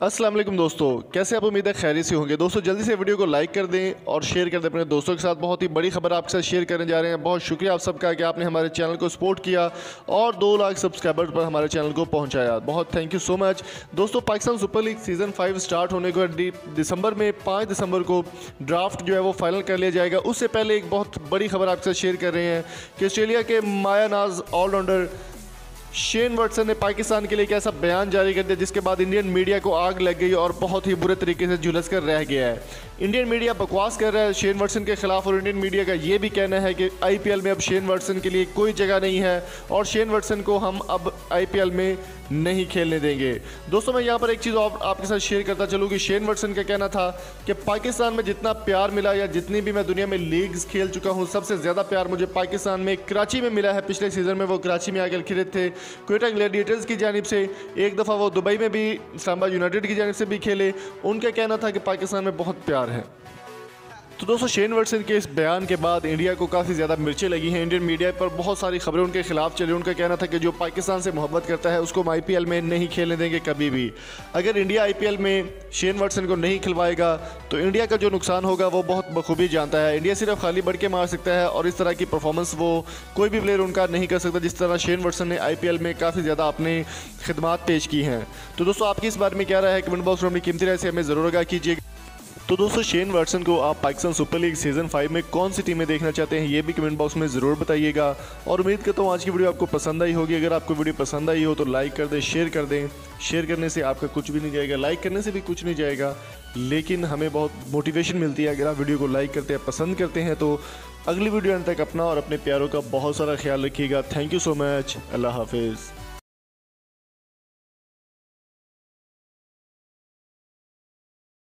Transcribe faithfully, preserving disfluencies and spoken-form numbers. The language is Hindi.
अस्सलाम वालेकुम दोस्तों, कैसे आप? उम्मीद है खैरियत से होंगे। दोस्तों जल्दी से वीडियो को लाइक कर दें और शेयर कर दें अपने दोस्तों के साथ। बहुत ही बड़ी खबर आपके साथ शेयर करने जा रहे हैं। बहुत शुक्रिया आप सबका कि आपने हमारे चैनल को सपोर्ट किया और दो लाख सब्सक्राइबर पर हमारे चैनल को पहुंचाया। बहुत थैंक यू सो मच। दोस्तों Pakistan super league season five start होने को दिसंबर में पाँच दिसंबर को ड्राफ्ट जो है वो फाइनल कर लिया जाएगा। उससे पहले एक बहुत बड़ी खबर आपके साथ शेयर कर रहे हैं कि ऑस्ट्रेलिया के मायानाज ऑलराउंडर शेन वाटसन ने पाकिस्तान के लिए एक ऐसा बयान जारी कर दिया जिसके बाद इंडियन मीडिया को आग लग गई और बहुत ही बुरे तरीके से झुलस कर रह गया है। इंडियन मीडिया बकवास कर रहा है शेन वाटसन के खिलाफ और इंडियन मीडिया का ये भी कहना है कि आईपीएल में अब शेन वाटसन के लिए कोई जगह नहीं है और शेन वाटसन को हम अब आईपीएल में नहीं खेलने देंगे। दोस्तों मैं यहाँ पर एक चीज़ आप, आपके साथ शेयर करता चलूँ कि शेन वाटसन का कहना था कि पाकिस्तान में जितना प्यार मिला या जितनी भी मैं दुनिया में लीग्स खेल चुका हूँ, सबसे ज़्यादा प्यार मुझे पाकिस्तान में कराची में मिला है। पिछले सीज़न में वो कराची में आकर खेले थे, क्वेटा ग्लैडिएटर्स की जानिब से। एक दफ़ा वो दुबई में भी इस्लामाबाद यूनाइटेड की जानिब से भी खेले। उनका कहना था कि पाकिस्तान में बहुत प्यार है। तो दोस्तों शेन वाटसन के इस बयान के बाद इंडिया को काफ़ी ज़्यादा मिर्चें लगी हैं। इंडियन मीडिया पर बहुत सारी खबरें उनके खिलाफ चली। उनका कहना था कि जो पाकिस्तान से मोहब्बत करता है उसको हम आईपीएल में नहीं खेलने देंगे कभी भी। अगर इंडिया आईपीएल में शेन वाटसन को नहीं खिलवाएगा तो इंडिया का जो नुकसान होगा वो बहुत बखूबी जानता है। इंडिया सिर्फ खाली बढ़ के मार सकता है और इस तरह की परफॉर्मेंस वो कोई भी प्लेयर उनका नहीं कर सकता जिस तरह शेन वाटसन ने आईपीएल में काफ़ी ज़्यादा अपनी खिदमात पेश की हैं। तो दोस्तों आपकी इस बारे में क्या राय है? कमेंट बॉक्स में अपनी कीमती राय से हमें ज़रूर आगाह कीजिएगा। तो दोस्तों शेन वाटसन को आप Pakistan super league season five में कौन सी टीमें देखना चाहते हैं ये भी कमेंट बॉक्स में ज़रूर बताइएगा। और उम्मीद करता हूँ आज की वीडियो आपको पसंद आई होगी। अगर आपको वीडियो पसंद आई हो तो लाइक कर दें, शेयर कर दें। शेयर करने से आपका कुछ भी नहीं जाएगा, लाइक करने से भी कुछ नहीं जाएगा, लेकिन हमें बहुत मोटिवेशन मिलती है अगर आप वीडियो को लाइक करते हैं, पसंद करते हैं। तो अगली वीडियो अंत तक अपना और अपने प्यारों का बहुत सारा ख्याल रखिएगा। Thank you so much. अल्लाह हाफिज़।